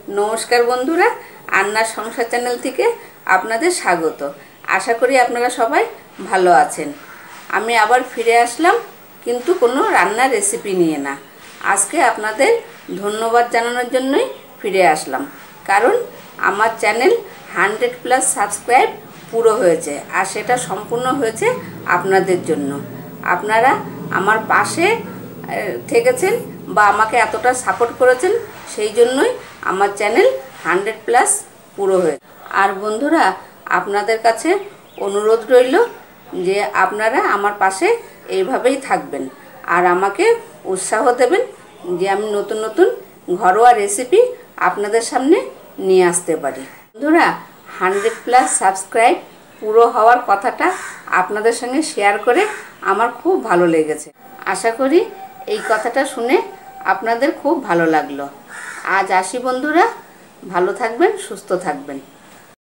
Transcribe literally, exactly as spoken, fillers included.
नमस्कार बंधुरा आन्नार संसार चैनल थेके आपनादेर स्वागत। आशा करी आपनारा सबाई भालो आछेन। आमी आबार फिरे आसलाम किन्तु कोनो रान्नार रेसिपि निये ना। आजके आपनादेर धन्यवाद जानानोर जन्यई फिरे आसलाम, कारण आमार चैनल हान्ड्रेड प्लस सबस्क्राइब पुरो हयेछे आर सेटा सम्पूर्ण हयेछे आपनादेर जन्य। आपनारा आमार पाशे থেকেছেন বা আমাকে এতটা সাপোর্ট করেছেন, সেই জন্যই আমার চ্যানেল হান্ড্রেড প্লাস পুরো হয়েছে। আর বন্ধুরা, আপনাদের কাছে অনুরোধ রইল যে আপনারা আমার পাশে এইভাবেই থাকবেন আর আমাকে উৎসাহ দেবেন যে আমি নতুন নতুন ঘরোয়া রেসিপি আপনাদের সামনে নিয়ে আসতে পারি। বন্ধুরা, হান্ড্রেড প্লাস সাবস্ক্রাইব পুরো হওয়ার কথাটা আপনাদের সঙ্গে শেয়ার করে আমার খুব ভালো লেগেছে। আশা করি এই কথাটা শুনে আপনাদের খুব ভালো লাগলো। আজ আসি বন্ধুরা, ভালো থাকবেন, সুস্থ থাকবেন।